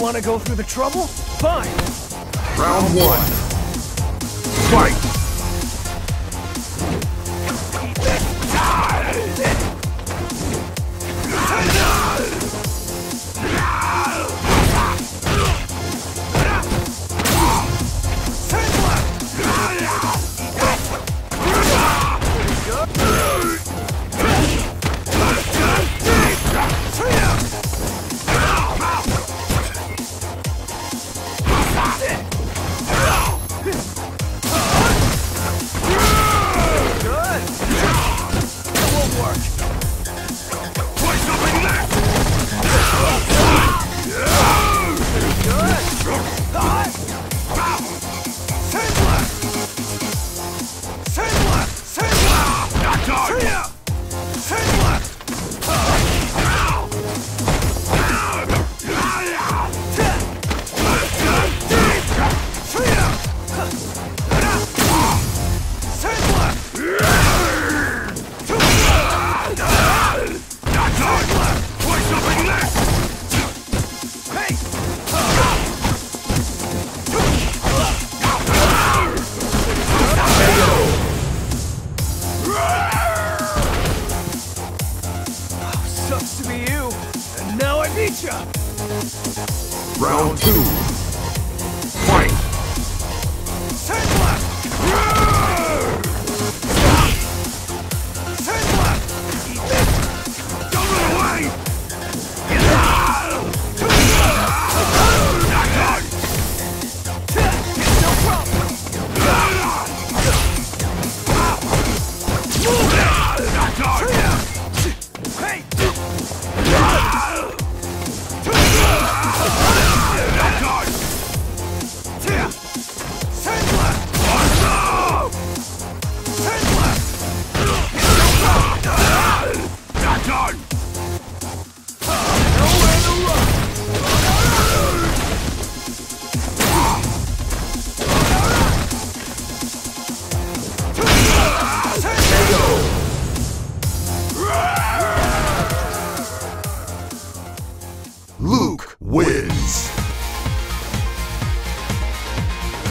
want to go through the trouble? Fine. Round one. Fight! Sucks to be you, and now I beat ya! Round two. Fight! Send left! Send left! Don't run away! No problem! Hey!